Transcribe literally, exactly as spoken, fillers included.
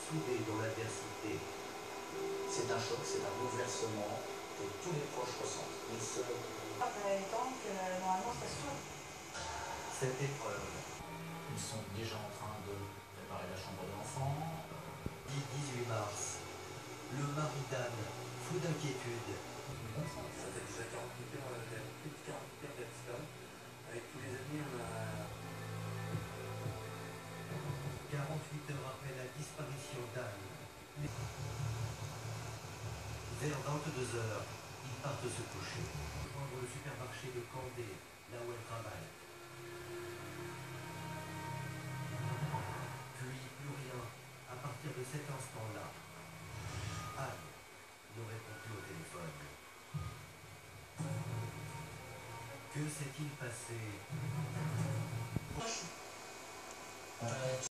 soudés dans l'adversité. C'est un choc, c'est un bouleversement que tous les proches ressentent. Ils se... Donc, euh, normalement, ça se trouve. Cette épreuve, Ils sont déjà en train de préparer la chambre de l'enfant. dit dix-huit mars, le mari d'Anne, fou d'inquiétude, Ça fait déjà quarante-huit heures, on a plus de quarante-huit heures d'Epstone. Avec tous les amis, on a... quarante-huit heures après la disparition d'Anne. Vers vingt-deux heures, ils partent se coucher. Prendre le supermarché de Candé, là où elle travaille. Puis plus rien, à partir de cet instant-là. Anne ne répond plus au téléphone. Que s'est-il passé? Euh,